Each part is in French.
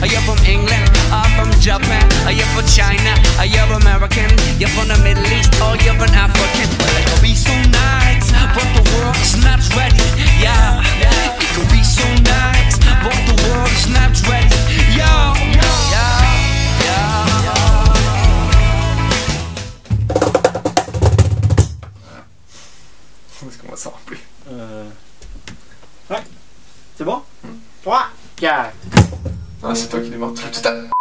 Are you from England? Or from Japan? Are you from China? Are you American? You're from the Middle East or you're an African? Well, it could be so nice, but the world is not ready. Yeah, it could be so nice, but the world is not ready. Yo, Est-ce qu'on va s'en rappeler? Ouais. C'est bon? 3, 4. Ah, c'est toi qui démarre tout à l'heure.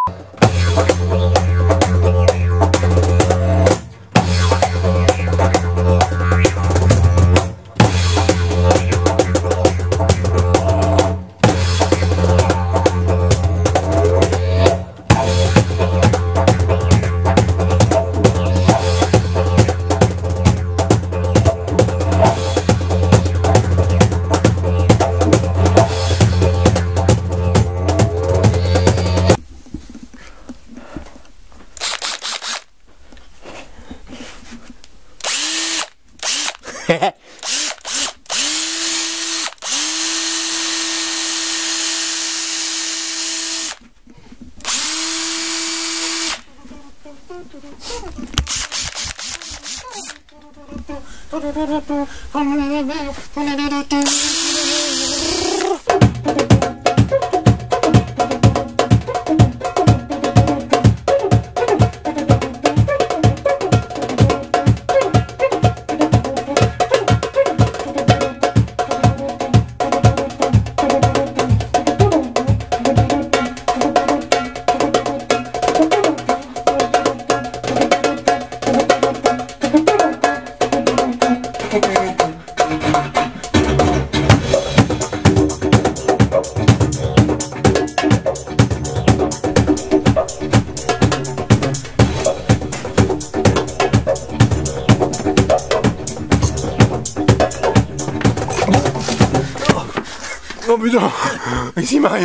Oh putain, qu'est-ce qui m'arrive?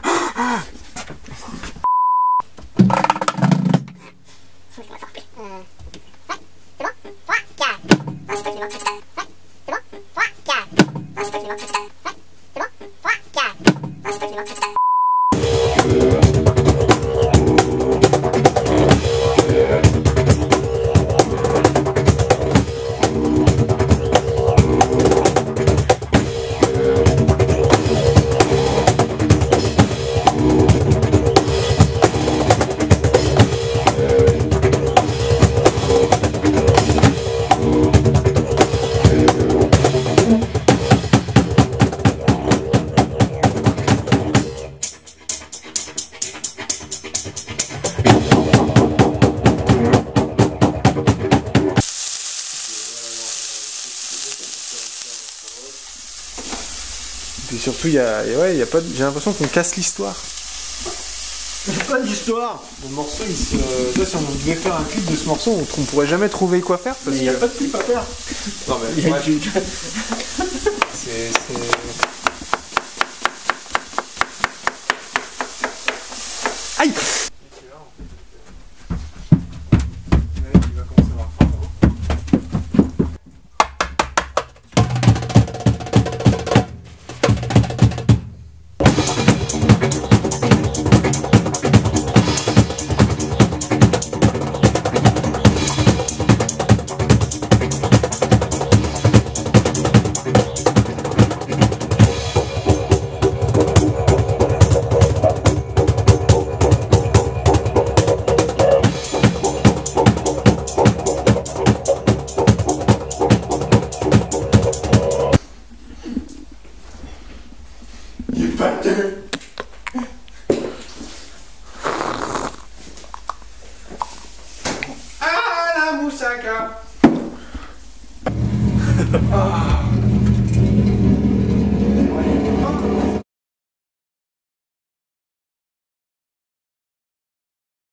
Et surtout, il y a pas. J'ai l'impression qu'on casse l'histoire. Il n'y a pas d'histoire. Le morceau, il se. Là, si on devait faire un clip de ce morceau, on pourrait jamais trouver quoi faire. Mais il n'y a pas de clip à faire. Non, mais bref. C'est. Aïe!